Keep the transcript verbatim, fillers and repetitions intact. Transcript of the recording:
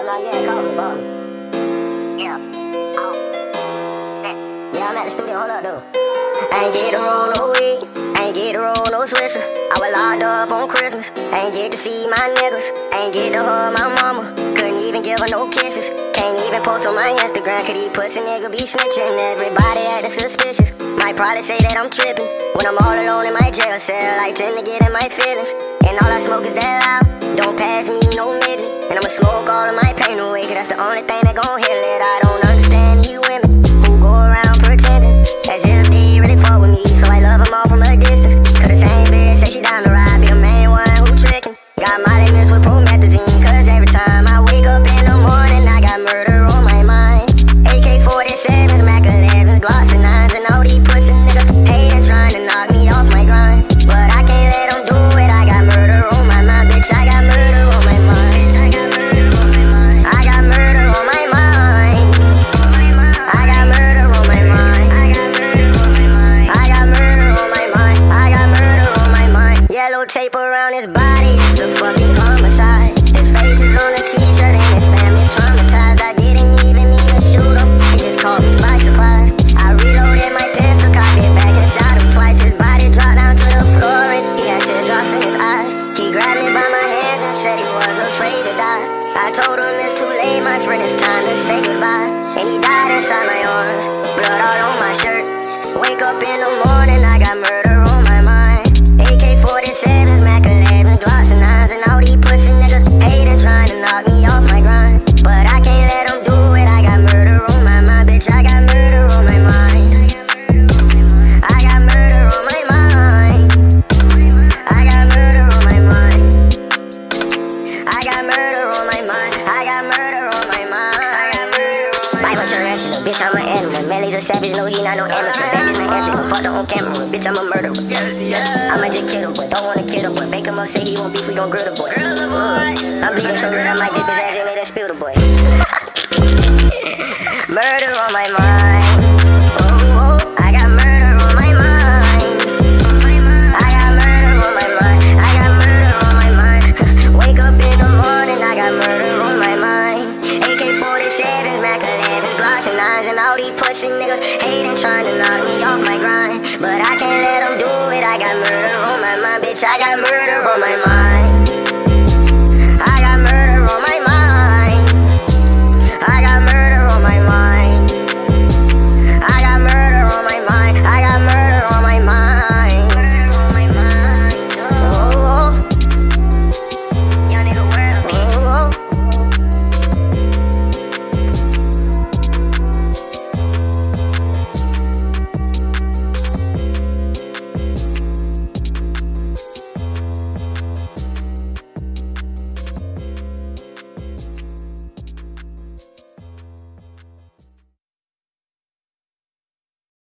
not yet. Call me, bro. Yeah. Oh. Yeah, I'm at the studio. Hold up, though. I ain't get to roll no weed. I ain't get to roll no switches. I was locked up on Christmas. I ain't get to see my niggas. I ain't get to hug my mama. Couldn't even give her no kisses. Can't even post on my Instagram. Cause these pussy nigga be snitching. Everybody acting suspicious. Might probably say that I'm tripping when I'm all alone in my jail cell. I tend to get in my feelings, and all I smoke is that loud. Don't pass me no midget, and I'ma smoke all of my pain away. Cause that's the only thing that gon' heal it. I don't understand you women who go around pretending as if they really fuck with me. So I love them all from a distance. Cause the same bitch say she down to ride, be a main one who trickin'. Got Molly mixed with promethazine. Cause every time I wake up in the morning, I got murder on my mind. A K forty-sevens, Mac elevens, Glocks and nines, and all these pussy niggas hating, trying to knock me off my grind. But I can't let them do it. I got murder on my mind, bitch. I got murder on my mind. Bitch, I got murder on my mind. I got murder on my mind. I got murder on my mind. I got murder on my mind. I got murder on my mind. I got murder on my mind. Yellow tape around his body, it's a fucking homicide. His face is on a t-shirt and his family's traumatized. I didn't even mean to shoot him, he just caught me by surprise. I reloaded my pistol, cocked it back and shot him twice. His body dropped down to the floor and he had teardrops in his eyes. He grabbed me by my hands and said he was afraid to die. I told him it's too late, my friend, it's time to say goodbye. And he died inside my arms, blood all on my shirt. Wake up in the morning, I got murder on my mind. A K forty-sevens, Mac elevens, Glocks and nines, and all these pussy niggas hating, trying to knock me off my grind. But I can't let them do it. I got murder on my mind, bitch. I got murder on my mind. I got murder on my mind. I got murder on my mind. I got murder on my mind. I got murder on my mind. I got murder on my mind. Bible tarantula, bitch, I'm an animal. Melly's a savage, no, he not no amateur. Baby's an entry, but fuck the on camera. Bitch, I'm a murderer. I'ma just kill the boy, don't wanna kill the boy. Make him up, say he won't beef, we gon' grill the boy. Uh, I'm bleeding so red, I might dip his ass in it and spill the boy. Murder on my mind. Oh, oh, I got murder on my mind. I got murder on my mind. I got murder on my mind. Wake up in the morning, I got murder on my mind. A K forty-sevens, Mac elevens, Glocks and nines, and all these pussy niggas hating, trying to knock me off my grind. But I can't let them do it. I got murder on my mind, bitch. I got murder on my mind.